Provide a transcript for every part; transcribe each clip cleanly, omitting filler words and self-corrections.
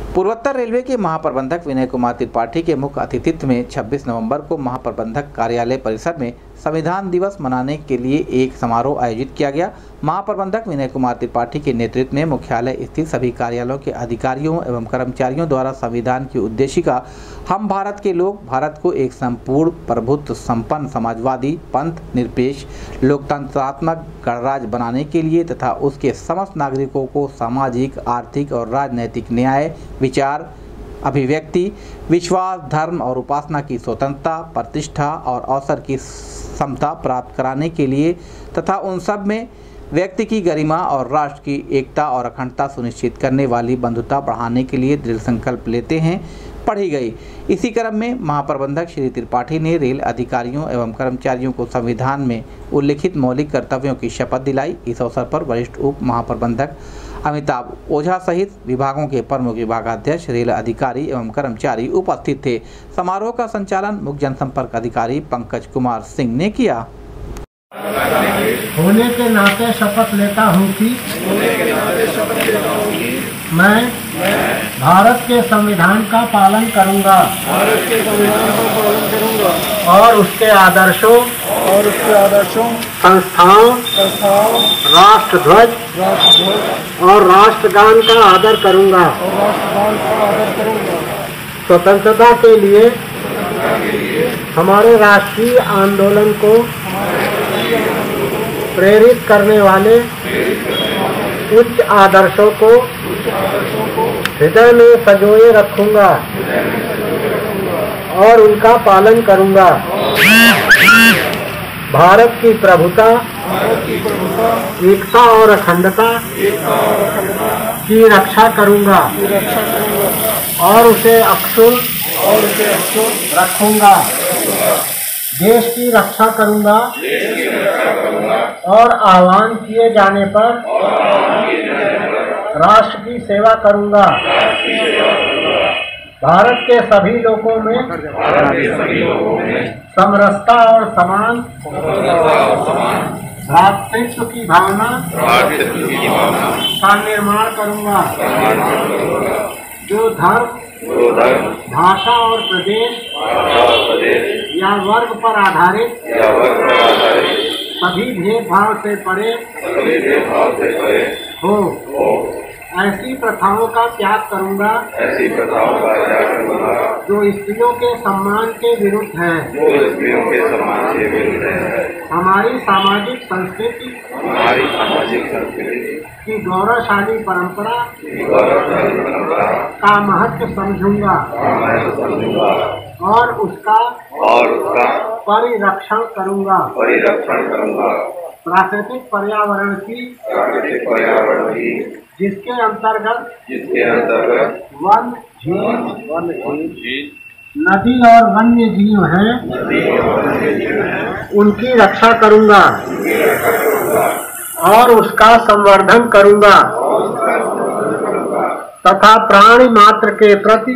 पूर्वोत्तर रेलवे के महाप्रबंधक विनय कुमार त्रिपाठी के मुख्य अतिथित्व में 26 नवंबर को महाप्रबंधक कार्यालय परिसर में संविधान दिवस मनाने के लिए एक समारोह आयोजित किया गया। महाप्रबंधक विनय कुमार त्रिपाठी के नेतृत्व में मुख्यालय स्थित सभी कार्यालयों के अधिकारियों एवं कर्मचारियों द्वारा संविधान की उद्देशिका हम भारत के लोग भारत को एक संपूर्ण प्रभुत्व संपन्न समाजवादी पंथ निरपेक्ष लोकतंत्रात्मक गणराज्य बनाने के लिए तथा उसके समस्त नागरिकों को सामाजिक आर्थिक और राजनैतिक न्याय विचार अभिव्यक्ति विश्वास धर्म और उपासना की स्वतंत्रता प्रतिष्ठा और अवसर की समता प्राप्त कराने के लिए तथा उन सब में व्यक्ति की गरिमा और राष्ट्र की एकता और अखंडता सुनिश्चित करने वाली बंधुता बढ़ाने के लिए दृढ़ संकल्प लेते हैं पढ़ी गई। इसी क्रम में महाप्रबंधक श्री त्रिपाठी ने रेल अधिकारियों एवं कर्मचारियों को संविधान में उल्लिखित मौलिक कर्तव्यों की शपथ दिलाई। इस अवसर पर वरिष्ठ उप महाप्रबंधक अमिताभ ओझा सहित विभागों के प्रमुख विभागाध्यक्ष रेल अधिकारी एवं कर्मचारी उपस्थित थे। समारोह का संचालन मुख्य जनसंपर्क अधिकारी पंकज कुमार सिंह ने किया। होने के नाते शपथ लेता हूँ कि मैं भारत के संविधान का पालन करूँगा और उसके आदर्शों संस्थाओं राष्ट्रध्वज और राष्ट्रगान का आदर करूँगा। स्वतंत्रता के लिए हमारे राष्ट्रीय आंदोलन को प्रेरित करने वाले उच्च आदर्शों को हृदय में संजोए रखूंगा और उनका पालन करूंगा। भारत की प्रभुता एकता और अखंडता की रक्षा करूंगा और उसे अक्षुण्ण रखूंगा। देश की रक्षा करूंगा और आह्वान किए जाने पर राष्ट्र की सेवा करूंगा। भारत के सभी लोगों में समरसता और समान भ्रातृत्व की भावना का निर्माण करूंगा। जो धर्म भाषा और प्रदेश या वर्ग पर आधारित सभी भेदभाव से परे हो ऐसी प्रथाओं का त्याग करूंगा जो स्त्रियों के सम्मान के विरुद्ध है। हमारी सामाजिक संस्कृति की गौरवशाली परंपरा का महत्व समझूंगा और उसका परिरक्षण करूंगा। प्राकृतिक पर्यावरण की जिसके अंतर्गत वन झील नदी और वन्य जीव हैं उनकी रक्षा करूंगा और उसका संवर्धन करूंगा तथा प्राणी मात्र के प्रति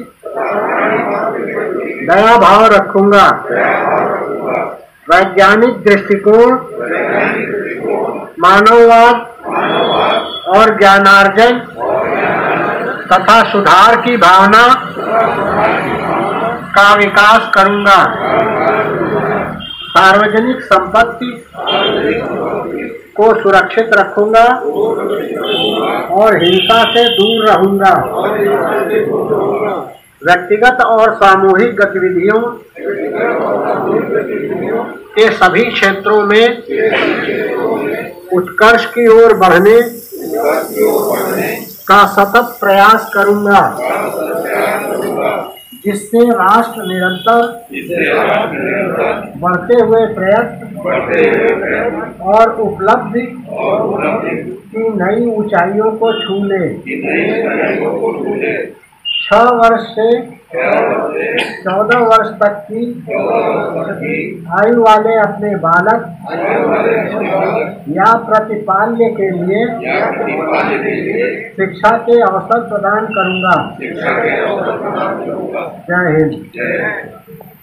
दया भाव रखूंगा। वैज्ञानिक दृष्टिकोण मानववाद और ज्ञानार्जन तथा सुधार की भावना का विकास करूंगा। सार्वजनिक संपत्ति को सुरक्षित रखूंगा और हिंसा से दूर रहूंगा। व्यक्तिगत और सामूहिक गतिविधियों के सभी क्षेत्रों में उत्कर्ष की ओर बढ़ने का सतत प्रयास करूंगा जिससे राष्ट्र निरंतर बढ़ते हुए प्रयत्न और उपलब्धि की नई ऊंचाइयों को छू ले। 6 वर्ष से 14 वर्ष तक की आयु वाले अपने बालक या प्रतिपाल्य के लिए शिक्षा के अवसर प्रदान करूंगा। जय हिंद।